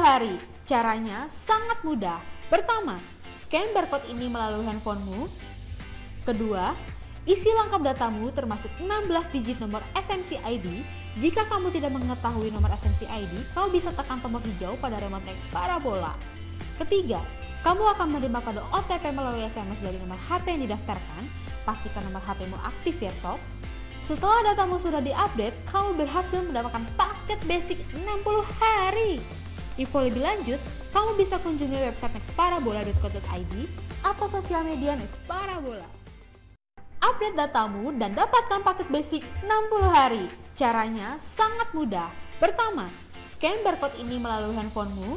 hari. Caranya sangat mudah. Pertama, scan barcode ini melalui handphonemu. Kedua, isi lengkap datamu termasuk 16 digit nomor SMC ID. Jika kamu tidak mengetahui nomor SMC ID, kamu bisa tekan tombol hijau pada remote next parabola. Ketiga, kamu akan menerima kode OTP melalui SMS dari nomor HP yang didaftarkan. Pastikan nomor HPmu aktif ya sob. Setelah datamu sudah diupdate, kamu berhasil mendapatkan paket basic 60 hari. Info lebih lanjut, kamu bisa kunjungi website nextparabola.co.id atau sosial media Next Parabola. Update datamu dan dapatkan paket basic 60 hari. Caranya sangat mudah. Pertama, scan barcode ini melalui handphonemu.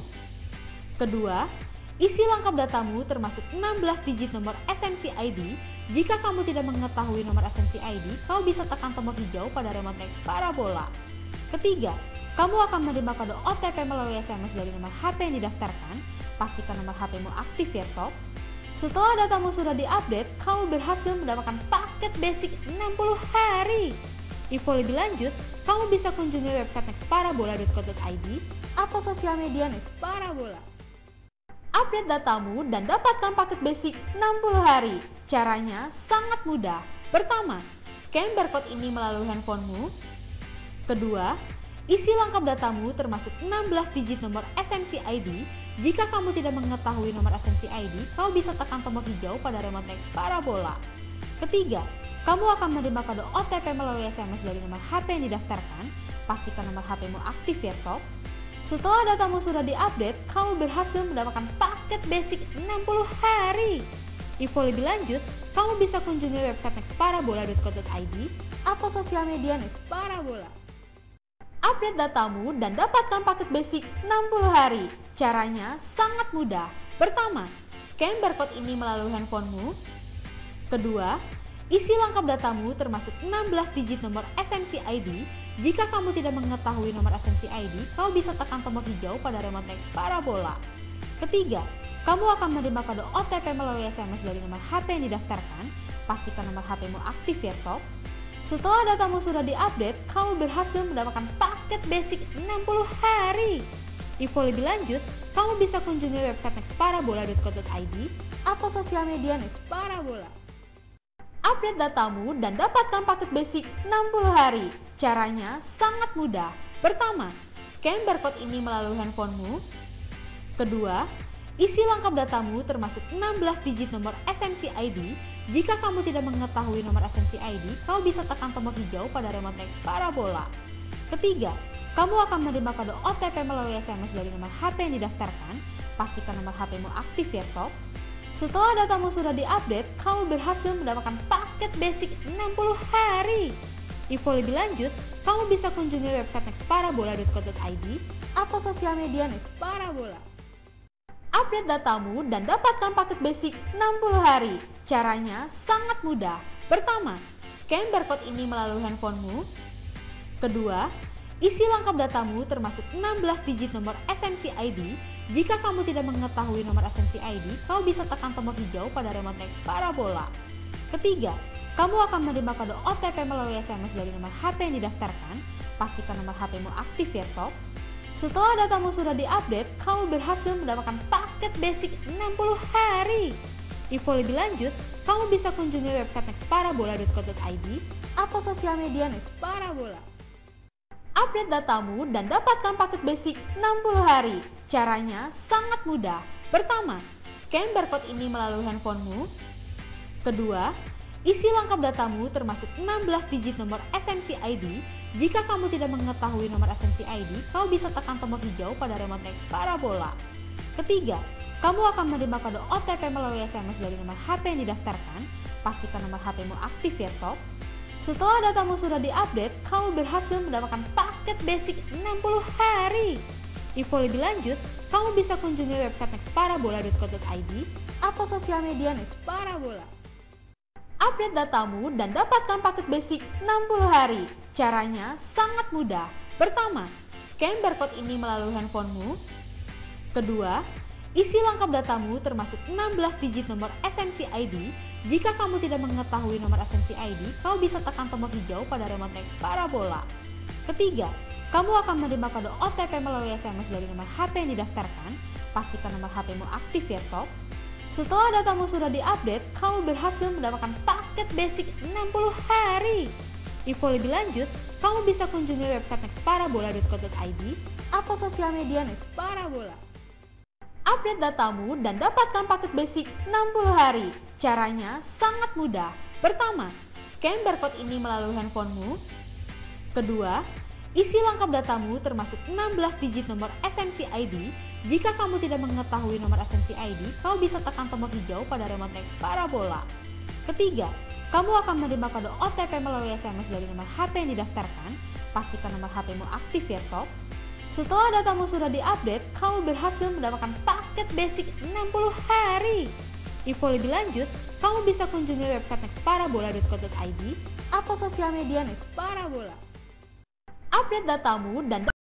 Kedua, isi lengkap datamu termasuk 16 digit nomor SMC ID. Jika kamu tidak mengetahui nomor SMC ID, kamu bisa tekan tombol hijau pada remote next parabola. Ketiga, kamu akan menerima kode OTP melalui SMS dari nomor HP yang didaftarkan. Pastikan nomor HPmu aktif ya sob. Setelah datamu sudah diupdate, kamu berhasil mendapatkan paket basic 60 hari. Info lebih lanjut, kamu bisa kunjungi website nextparabola.co.id atau sosial media Next Parabola. Update datamu dan dapatkan paket basic 60 hari. Caranya sangat mudah. Pertama, scan barcode ini melalui handphonemu. Kedua, isi lengkap datamu termasuk 16 digit nomor SMC ID. Jika kamu tidak mengetahui nomor SMC ID, kamu bisa tekan tombol hijau pada remote next parabola. Ketiga, kamu akan menerima kode OTP melalui SMS dari nomor HP yang didaftarkan. Pastikan nomor HPmu aktif ya sob. Setelah datamu sudah diupdate, kamu berhasil mendapatkan paket basic 60 hari. Info lebih lanjut, kamu bisa kunjungi website nextparabola.co.id atau sosial media Next Parabola. Update datamu dan dapatkan paket basic 60 hari. Caranya sangat mudah. Pertama, scan barcode ini melalui handphonemu. Kedua, isi lengkap datamu termasuk 16 digit nomor SMC ID. Jika kamu tidak mengetahui nomor SMC ID, kamu bisa tekan tombol hijau pada remote next parabola. Ketiga, kamu akan menerima kode OTP melalui SMS dari nomor HP yang didaftarkan. Pastikan nomor HPmu aktif ya sob. Setelah datamu sudah diupdate, kamu berhasil mendapatkan paket basic 60 hari. Info lebih lanjut, kamu bisa kunjungi website nextparabola.co.id atau sosial media Next Parabola. Update datamu dan dapatkan paket basic 60 hari. Caranya sangat mudah. Pertama, scan barcode ini melalui handphonemu. Kedua, isi lengkap datamu termasuk 16 digit nomor SMC ID. Jika kamu tidak mengetahui nomor SMC ID, kamu bisa tekan tombol hijau pada remote next parabola. Ketiga, kamu akan menerima kode OTP melalui SMS dari nomor HP yang didaftarkan. Pastikan nomor HPmu aktif ya sob. Setelah datamu sudah diupdate, kamu berhasil mendapatkan paket basic 60 hari. Info lebih lanjut, kamu bisa kunjungi website nextparabola.co.id atau sosial media Next Parabola. Update datamu dan dapatkan paket basic 60 hari. Caranya sangat mudah. Pertama, scan barcode ini melalui handphonemu. Kedua, isi lengkap datamu termasuk 16 digit nomor SMC ID. Jika kamu tidak mengetahui nomor SMC ID, kamu bisa tekan tombol hijau pada remote next parabola. Ketiga, kamu akan menerima kode OTP melalui SMS dari nomor HP yang didaftarkan. Pastikan nomor HPmu aktif ya sob. Setelah datamu sudah diupdate, kamu berhasil mendapatkan paket basic 60 hari. Info lebih lanjut, kamu bisa kunjungi website nextparabola.co.id atau sosial media Next Parabola. Update datamu dan dapatkan paket basic 60 hari. Caranya sangat mudah. Pertama, scan barcode ini melalui handphonemu. Kedua, isi lengkap datamu termasuk 16 digit nomor SMC ID. Jika kamu tidak mengetahui nomor SMC ID, kamu bisa tekan tombol hijau pada remote next parabola. Ketiga, kamu akan menerima kode OTP melalui SMS dari nomor HP yang didaftarkan. Pastikan nomor HPmu aktif ya sob. Setelah datamu sudah diupdate, kamu berhasil mendapatkan paket basic 60 hari. Info lebih lanjut, kamu bisa kunjungi website nextparabola.co.id atau sosial media Next Parabola. Update datamu dan dapatkan paket basic 60 hari. Caranya sangat mudah. Pertama, scan barcode ini melalui handphonemu. Kedua, isi lengkap datamu termasuk 16 digit nomor SMC ID. Jika kamu tidak mengetahui nomor SMC ID, kamu bisa tekan tombol hijau pada remote next parabola. Ketiga, kamu akan menerima kode OTP melalui SMS dari nomor HP yang didaftarkan. Pastikan nomor HPmu aktif ya sob. Setelah datamu sudah diupdate, kamu berhasil mendapatkan paket basic 60 hari. Info lebih lanjut, kamu bisa kunjungi website nextparabola.co.id atau sosial media Nextparabola. Update datamu dan dapatkan paket basic 60 hari. Caranya sangat mudah. Pertama, scan barcode ini melalui handphonemu. Kedua, isi lengkap datamu termasuk 16 digit nomor FMC ID. Jika kamu tidak mengetahui nomor FMC ID, kamu bisa tekan tombol hijau pada remote Nextparabola. Ketiga, kamu akan menerima kode OTP melalui SMS dari nomor HP yang didaftarkan. Pastikan nomor HPmu aktif ya sob. Setelah datamu sudah diupdate, kamu berhasil mendapatkan paket basic 60 hari. Info lebih lanjut, kamu bisa kunjungi website nextparabola.co.id atau sosial media Nextparabola. Update datamu dan